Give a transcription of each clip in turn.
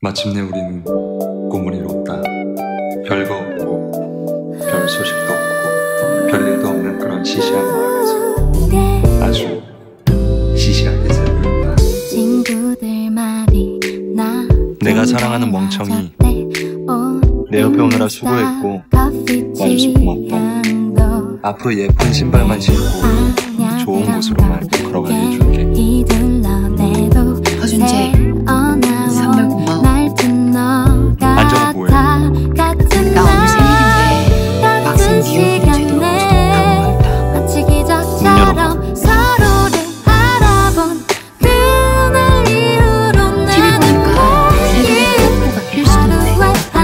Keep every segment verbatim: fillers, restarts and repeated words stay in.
마침내 우리는 꿈을 이뤘다. 별거 없고 별 소식도 없고 별일도 없는 그런 시시한 마을에서 아주 시시하게 살고 있다. 내가 사랑하는 멍청이, 내 옆에 오느라 수고했고 와줘서 고맙다. 앞으로 예쁜 신발만 신고 좋은 곳으로만 걸어가게 해줄게. 허준재, 선물 고마워. 앉아서 뭐해? 나 오늘 생일인데 막상 네 얼굴 뒤도 너무 좋다고 문 열어. 티비 보니까 그래도 뽀뽀가 필수인데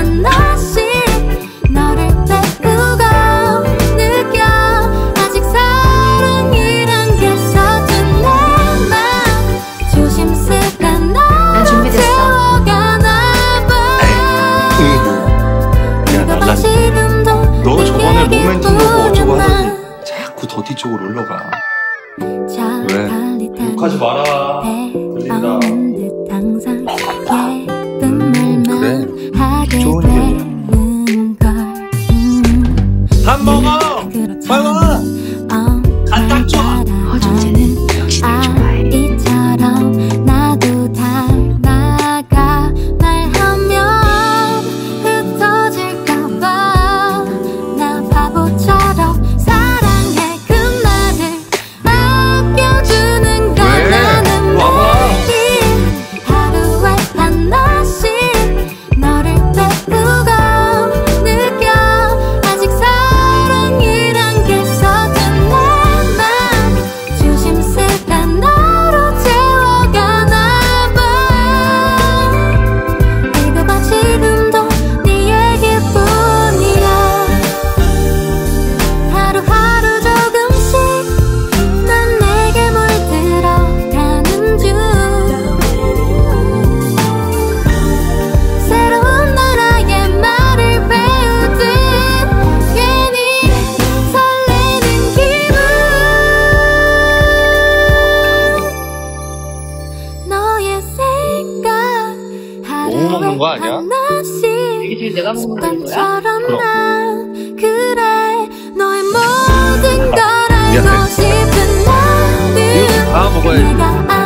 난 준비됐어. 너 저번에 모멘tum 놓고 어쩌고 하더니 자꾸 더티 쪽으로 올라가. 왜? 욕하지 마라. 들린다. 그래, 좋은 일이야. 밥 먹어! 빨리 와! 갖다 줘! 허준재는 역시 날 좋아해. 이처럼 나도 닮아가 말하면 흩어질까봐 나 바보처럼 사랑해 그 말을 아껴주는 건 왜? 나는 와봐. 매일 하루에 하나씩 너를 배우고 느껴 아직 사랑이란 게 서툰 내맘 조심스런 너로 채워가나봐. 이거 봐 지금도 네 얘기뿐이야. 하루하루 조금씩 난 내게 물들어가는 중 새로운 나라의 말을 배우듯 괜히 설레는 기분. 너의 생각 너무 먹는 거 하루에 아니야? 하나씩 이게 지금 내가 먹는 거야? 습관처럼 그럼. 난 그래 너의 모든 걸 미안해. 알고 싶은 나는 이거 다 먹어야지. 내가